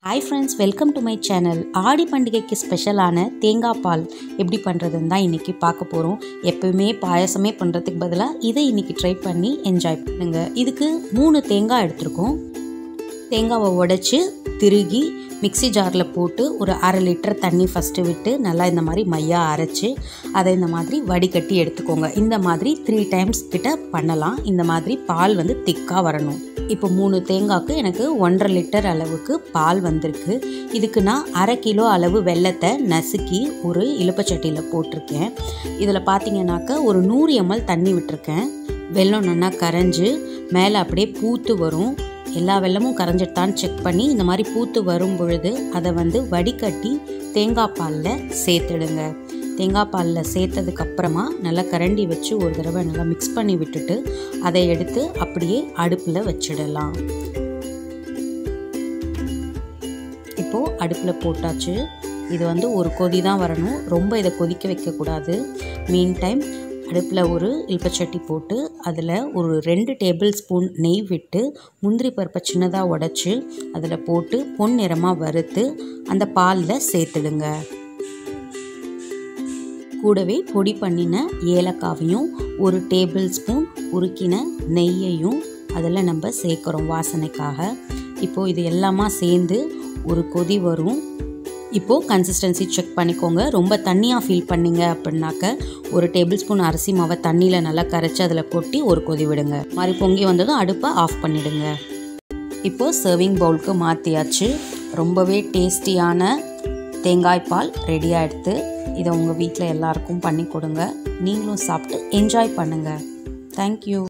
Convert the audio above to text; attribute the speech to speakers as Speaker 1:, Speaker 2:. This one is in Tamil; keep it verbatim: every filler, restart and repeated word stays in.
Speaker 1: Hi friends, welcome to my channel. ஆடி பண்டிகைக்கு ஸ்பெஷலான தேங்காய் பால் எப்படி பண்ணுறதுன்னு தான் இன்றைக்கி பார்க்க போகிறோம். எப்பவுமே பாயசமே பண்ணுறதுக்கு பதிலாக இதை இன்றைக்கி ட்ரை பண்ணி என்ஜாய் பண்ணுங்க. இதுக்கு மூணு தேங்காய் எடுத்துருக்கோம். தேங்காவை உடைச்சி திருகி மிக்சி ஜாரில் போட்டு ஒரு அரை லிட்டர் தண்ணி ஃபஸ்ட்டு விட்டு நல்லா இந்த மாதிரி மையாக அரைச்சி அதை இந்த மாதிரி வடிகட்டி எடுத்துக்கோங்க. இந்த மாதிரி த்ரீ டைம்ஸ் கிட்ட பண்ணலாம். இந்த மாதிரி பால் வந்து திக்காக வரணும். இப்போ மூணு தேங்காய்க்கு எனக்கு ஒன்றரை லிட்டர் அளவுக்கு பால் வந்திருக்கு. இதுக்கு நான் அரை கிலோ அளவு வெல்லத்தை நசுக்கி ஒரு இலுப்பச்சட்டியில் போட்டிருக்கேன். இதில் பார்த்தீங்கன்னாக்கா ஒரு நூறு எம்எல் தண்ணி விட்டுருக்கேன். வெல்லம் நல்லா கரைஞ்சி மேலே அப்படியே பூத்து வரும். எல்லா வெல்லமும் கரைஞ்சிட்டான்னு செக் பண்ணி இந்த மாதிரி பூத்து வரும் பொழுது அதை வந்து வடிகட்டி தேங்காய் பாலில் சேர்த்துடுங்க. தேங்காய் பாலில் சேர்த்ததுக்கப்புறமா நல்லா கரண்டி வச்சு ஒரு தடவை நல்லா மிக்ஸ் பண்ணி விட்டுட்டு அதை எடுத்து அப்படியே அடுப்பில் வச்சிடலாம். இப்போது அடுப்பில் போட்டாச்சு. இது வந்து ஒரு கொதி தான் வரணும், ரொம்ப இதை கொதிக்க வைக்கக்கூடாது. மீன் டைம் அடுப்பில் ஒரு இல்பச்சட்டி போட்டு அதில் ஒரு ரெண்டு டேபிள் ஸ்பூன் நெய் விட்டு முந்திரி பருப்பை சின்னதாக உடைச்சி அதில் போட்டு பொன் நிறமாக வறுத்து அந்த பாலில் சேர்த்துடுங்க. கூடவே பொடி பண்ணின ஏலக்காவையும் ஒரு டேபிள் ஸ்பூன் உருக்கின நெய்யையும் அதில் நம்ம சேர்க்குறோம் வாசனைக்காக. இப்போது இது எல்லாமா சேர்ந்து ஒரு கொதி வரும். இப்போது கன்சிஸ்டன்சி செக் பண்ணிக்கோங்க. ரொம்ப தண்ணியாக ஃபீல் பண்ணிங்க அப்படின்னாக்க ஒரு டேபிள் ஸ்பூன் அரிசி மாவை தண்ணியில் நல்லா கரைச்சி அதில் கொட்டி ஒரு கொதி விடுங்க. மாதிரி பொங்கி வந்ததும் அடுப்பை ஆஃப் பண்ணிவிடுங்க. இப்போது சர்விங் பவுலுக்கு மாற்றியாச்சு. ரொம்பவே டேஸ்டியான தேங்காய் பால் ரெடியாக எடுத்து இதை உங்கள் வீட்டில் எல்லாருக்கும் பண்ணி கொடுங்க. நீங்களும் சாப்பிட்டு என்ஜாய் பண்ணுங்கள். தேங்க்யூ.